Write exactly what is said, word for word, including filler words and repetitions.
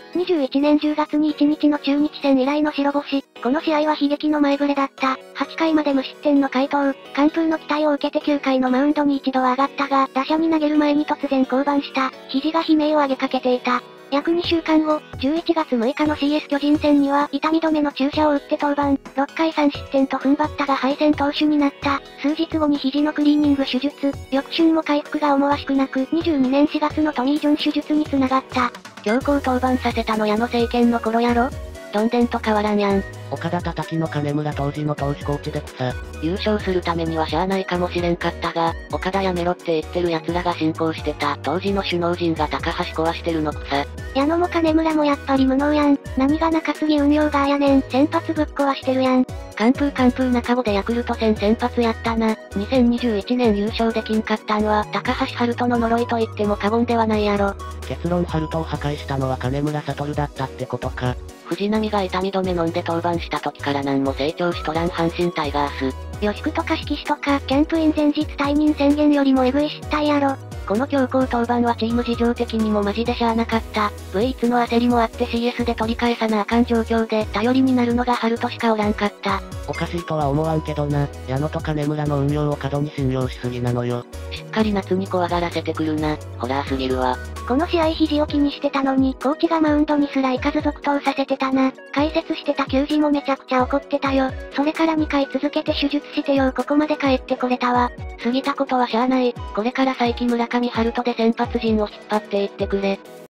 にじゅういちねんじゅうがつにいちにちの中日戦以来の白星。この試合は悲劇の前触れだった。はちかいまで無失点の快投。完封の期待を受けてきゅうかいのマウンドに一度は上がったが、打者に投げる前に突然降板した。肘が悲鳴を上げかけていた。約にしゅうかんご、じゅういちがつむいかの シーエス 巨人戦には痛み止めの注射を打って登板。ろっかいさんしってんと踏ん張ったが敗戦投手になった。数日後に肘のクリーニング手術。翌春も回復が思わしくなく、にじゅうにねんしがつのトミー・ジョン手術に繋がった。強行登板させたの矢野政権の頃やろ？どんでんと変わらんやん。 岡田叩きの金村当時の投手コーチで草。 優勝するためにはしゃあないかもしれんかったが、岡田やめろって言ってる奴らが進行してた。当時の首脳陣が高橋壊してるの草。 矢野も金村もやっぱり無能やん。何が中継ぎ運用がやねん。先発ぶっ壊してるやん。 完封完封中5でヤクルト戦先発やったな。にせんにじゅういちねん優勝できんかったんは、高橋遥人の呪いと言っても過言ではないやろ。 結論遥人を破壊したのは金村悟だったってことか。 藤浪が痛み止め飲んで登板した時から何も成長しとらん阪神タイガース。 吉久とか色紙とか、キャンプイン前日退任宣言よりもエグい失態やろ。 この強行登板はチーム事情的にもマジでしゃあなかった。ブイいつの焦りもあって シーエス で取り返さなあかん状況で頼りになるのが春人しかおらんかった。 おかしいとは思わんけどな。矢野と金村の運用を過度に信用しすぎなのよ。 しっかり夏に怖がらせてくるな。ホラーすぎるわ。 この試合肘を気にしてたのに、コーチがマウンドにすら行かず続投させてたな。解説してた球児もめちゃくちゃ怒ってたよ。それからにかい続けて手術してよここまで帰ってこれたわ。 過ぎたことはしゃあない。これから再起村上春人で先発陣を引っ張っていってくれ。